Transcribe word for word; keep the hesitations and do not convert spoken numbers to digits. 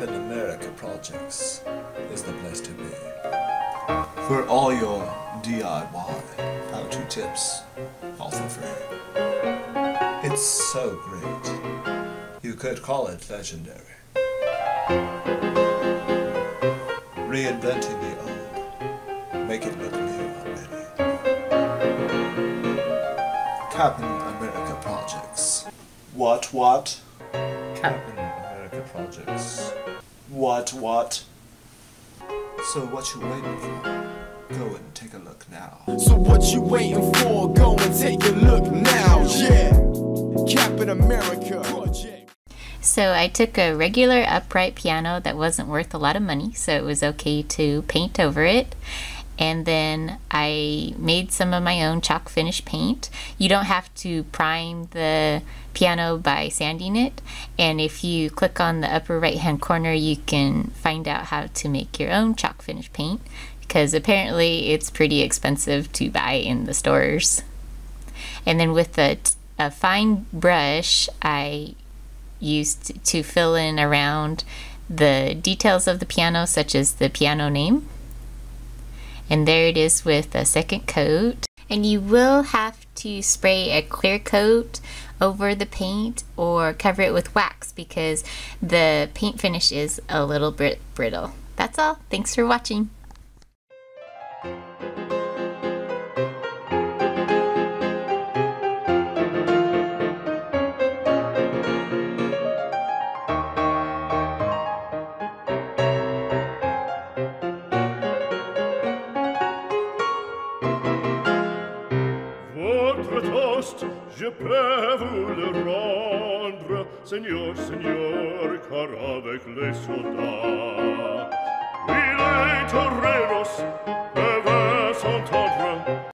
Cap'n America Projects is the place to be. For all your D I Y how-to tips, all for free. It's so great. You could call it legendary. Reinventing the old. Make it look new already. Cap'n America Projects. What, what? Cap'n America Projects. What, what? So what you waiting for? Go and take a look now. So what you waiting for? Go and take a look now. Yeah. Cap'n America Project. So I took a regular upright piano that wasn't worth a lot of money, so it was okay to paint over it. And then I made some of my own chalk finish paint. You don't have to prime the piano by sanding it. And if you click on the upper right hand corner, you can find out how to make your own chalk finish paint, because apparently it's pretty expensive to buy in the stores. And then with a, a fine brush, I used to fill in around the details of the piano, such as the piano name. And there it is with a second coat. And you will have to spray a clear coat over the paint or cover it with wax, because the paint finish is a little bit brittle. That's all. Thanks for watching. Je peux vous le rendre, Seigneur, Seigneur, car avec les soldats, il est